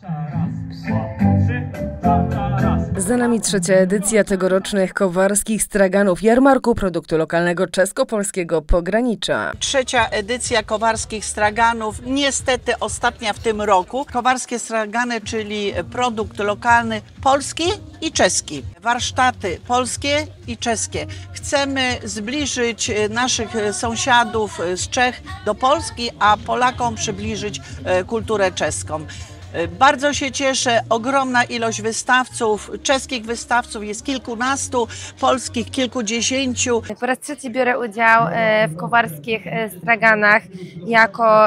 Za nami trzecia edycja tegorocznych kowarskich straganów, jarmarku produktu lokalnego czesko-polskiego pogranicza. Trzecia edycja kowarskich straganów, niestety ostatnia w tym roku. Kowarskie stragany, czyli produkt lokalny polski i czeski. Warsztaty polskie i czeskie. Chcemy zbliżyć naszych sąsiadów z Czech do Polski, a Polakom przybliżyć kulturę czeską. Bardzo się cieszę, ogromna ilość wystawców, czeskich wystawców jest kilkunastu, polskich kilkudziesięciu. Po raz trzeci biorę udział w kowarskich straganach jako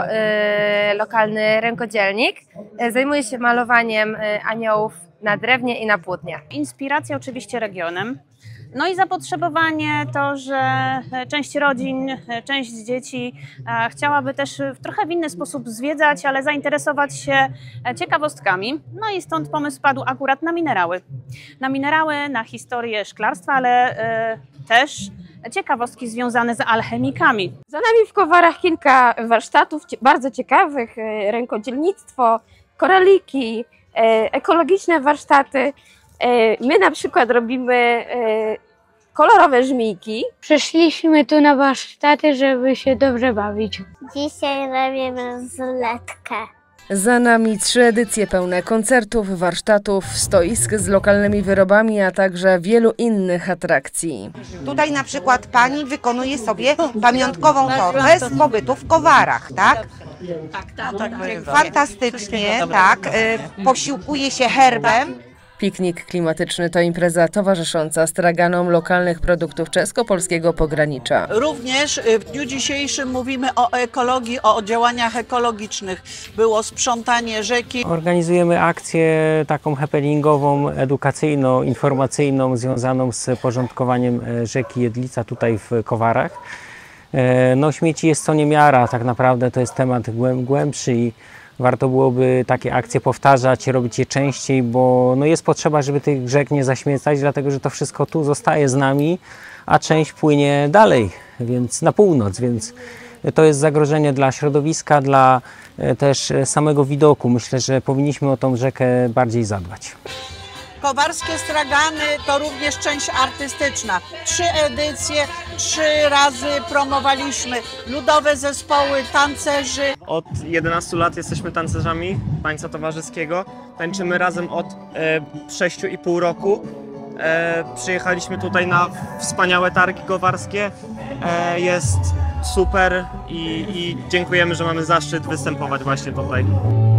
lokalny rękodzielnik. Zajmuję się malowaniem aniołów na drewnie i na płótnie. Inspiracja oczywiście regionem. No i zapotrzebowanie to, że część rodzin, część dzieci chciałaby też trochę w inny sposób zwiedzać, ale zainteresować się ciekawostkami. No i stąd pomysł padł akurat na minerały. Na minerały, na historię szklarstwa, ale też ciekawostki związane z alchemikami. Za nami w Kowarach kilka warsztatów bardzo ciekawych, rękodzielnictwo, koraliki, ekologiczne warsztaty. My na przykład robimy kolorowe żmijki. Przyszliśmy tu na warsztaty, żeby się dobrze bawić. Dzisiaj robimy zuletkę. Za nami 3 edycje pełne koncertów, warsztatów, stoisk z lokalnymi wyrobami, a także wielu innych atrakcji. Tutaj na przykład pani wykonuje sobie pamiątkową torbę z pobytu w Kowarach, tak? Tak. Fantastycznie, tak. Posiłkuje się herbem. Piknik klimatyczny to impreza towarzysząca straganom lokalnych produktów czesko-polskiego pogranicza. Również w dniu dzisiejszym mówimy o ekologii, o działaniach ekologicznych. Było sprzątanie rzeki. Organizujemy akcję taką happeningową, edukacyjno-informacyjną związaną z porządkowaniem rzeki Jedlica tutaj w Kowarach. No, śmieci jest co niemiara, tak naprawdę to jest temat głębszy i warto byłoby takie akcje powtarzać, robić je częściej, bo no jest potrzeba, żeby tych rzek nie zaśmiecać, dlatego że to wszystko tu zostaje z nami, a część płynie dalej, więc na północ, więc to jest zagrożenie dla środowiska, dla też samego widoku. Myślę, że powinniśmy o tą rzekę bardziej zadbać. Kowarskie stragany to również część artystyczna. 3 edycje, 3 razy promowaliśmy ludowe zespoły, tancerzy. Od 11 lat jesteśmy tancerzami tańca towarzyskiego. Tańczymy razem od 6,5 roku. Przyjechaliśmy tutaj na wspaniałe targi kowarskie. Jest super i dziękujemy, że mamy zaszczyt występować właśnie tutaj.